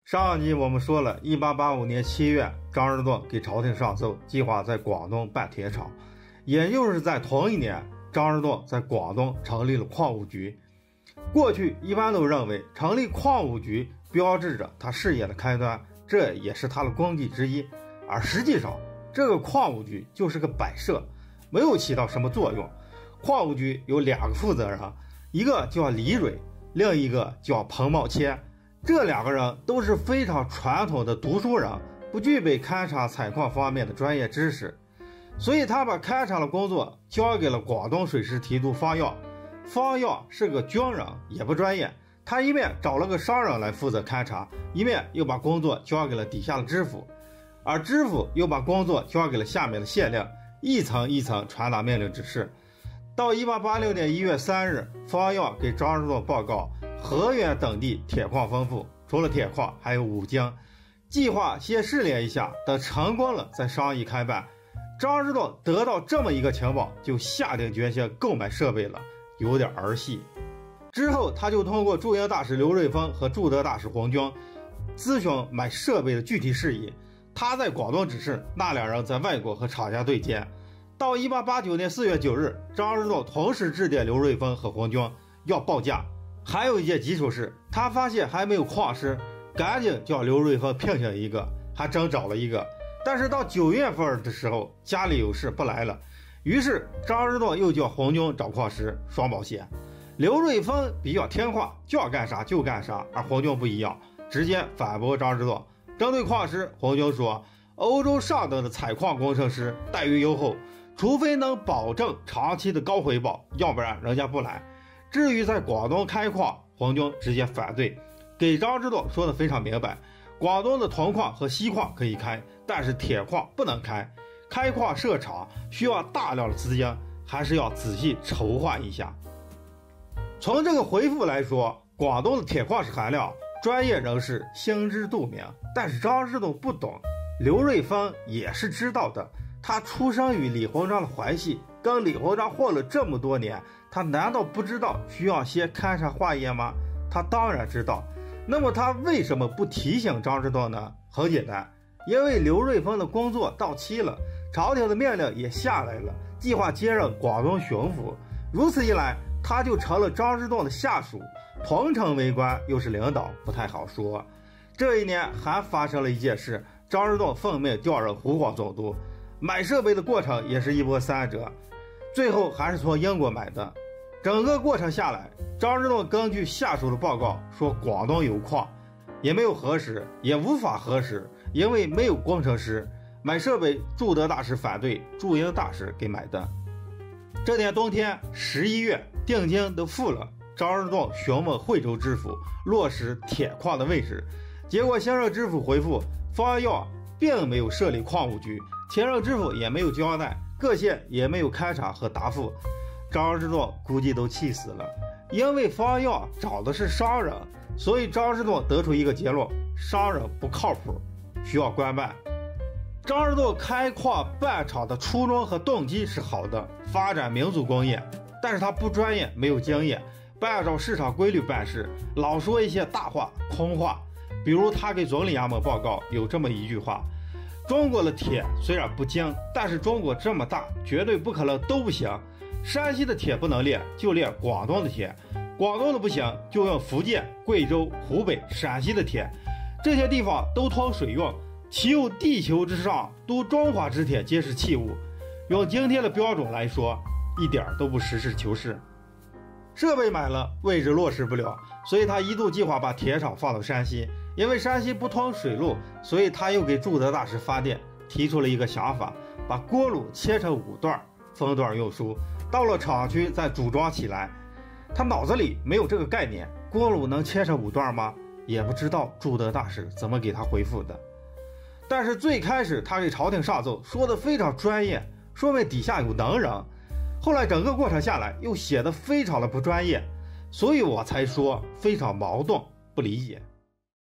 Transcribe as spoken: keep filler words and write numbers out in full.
上集我们说了，一八八五年七月，张之洞给朝廷上奏，计划在广东办铁厂。也就是在同一年，张之洞在广东成立了矿务局。过去一般都认为成立矿务局标志着他事业的开端，这也是他的功绩之一。而实际上，这个矿务局就是个摆设，没有起到什么作用。矿务局有两个负责人，一个叫李蕊，另一个叫彭茂谦。这两个人都是非常传统的读书人，不具备勘察采矿方面的专业知识，所以他把勘察的工作交给了广东水师提督方耀。方耀是个军人，也不专业，他一面找了个商人来负责勘察，一面又把工作交给了底下的知府，而知府又把工作交给了下面的县令，一层一层传达命令指示。到一八八六年一月三日，方耀给张之洞报告，河源等地铁矿丰富，除了铁矿还有五金，计划先试炼一下，等成功了再商议开办。张之洞得到这么一个情报，就下定决心购买设备了，有点儿戏。之后他就通过驻英大使刘瑞峰和驻德大使黄军咨询买设备的具体事宜。他在广东指示，那两人在外国和厂家对接。到一八八九年四月九日，张之洞同时致电刘瑞峰和黄军要报价。还有一件棘手事，他发现还没有矿师，赶紧叫刘瑞峰聘请一个，还真找了一个。但是到九月份的时候，家里有事不来了，于是张之洞又叫红军找矿师，双保险。刘瑞峰比较听话，叫干啥就干啥，而红军不一样，直接反驳张之洞。针对矿师，红军说，欧洲上等的采矿工程师待遇优厚，除非能保证长期的高回报，要不然人家不来。至于在广东开矿，红军直接反对，给张之洞说的非常明白，广东的铜矿和锡矿可以开，但是铁矿不能开，开矿设厂需要大量的资金，还是要仔细筹划一下。从这个回复来说，广东的铁矿石含量专业人士心知肚明，但是张之洞不懂，刘瑞峰也是知道的。他出生于李鸿章的淮系，跟李鸿章混了这么多年，他难道不知道需要先勘察化验吗？他当然知道。那么他为什么不提醒张之洞呢？很简单，因为刘瑞峰的工作到期了，朝廷的命令也下来了，计划接任广东巡抚。如此一来，他就成了张之洞的下属，同城为官又是领导，不太好说。这一年还发生了一件事，张之洞奉命调任湖广总督，买设备的过程也是一波三折，最后还是从英国买的。整个过程下来，张之洞根据下属的报告说广东有矿，也没有核实，也无法核实，因为没有工程师。买设备，驻德大使反对，驻英大使给买的。这年冬天十一月，定金都付了，张之洞询问惠州知府落实铁矿的位置，结果新任知府回复，方耀并没有设立矿务局，前任知府也没有交代，各县也没有勘察和答复。张之洞估计都气死了，因为方耀找的是商人，所以张之洞得出一个结论，商人不靠谱，需要官办。张之洞开矿办厂的初衷和动机是好的，发展民族工业，但是他不专业，没有经验，不按照市场规律办事，老说一些大话空话。比如他给总理衙门报告有这么一句话，中国的铁虽然不精，但是中国这么大，绝对不可能都不行。山西的铁不能炼，就炼广东的铁，广东的不行，就用福建、贵州、湖北、陕西的铁，这些地方都通水运，其有地球之上都中华之铁皆是器物。用今天的标准来说，一点都不实事求是。设备买了，位置落实不了，所以他一度计划把铁厂放到山西，因为山西不通水路，所以他又给驻德大使发电，提出了一个想法，把锅炉切成五段，分段运输，到了厂区再组装起来。他脑子里没有这个概念，锅炉能切成五段吗？也不知道驻德大使怎么给他回复的。但是最开始他给朝廷上奏，说的非常专业，说明底下有能人。后来整个过程下来，又写的非常的不专业，所以我才说非常矛盾，不理解。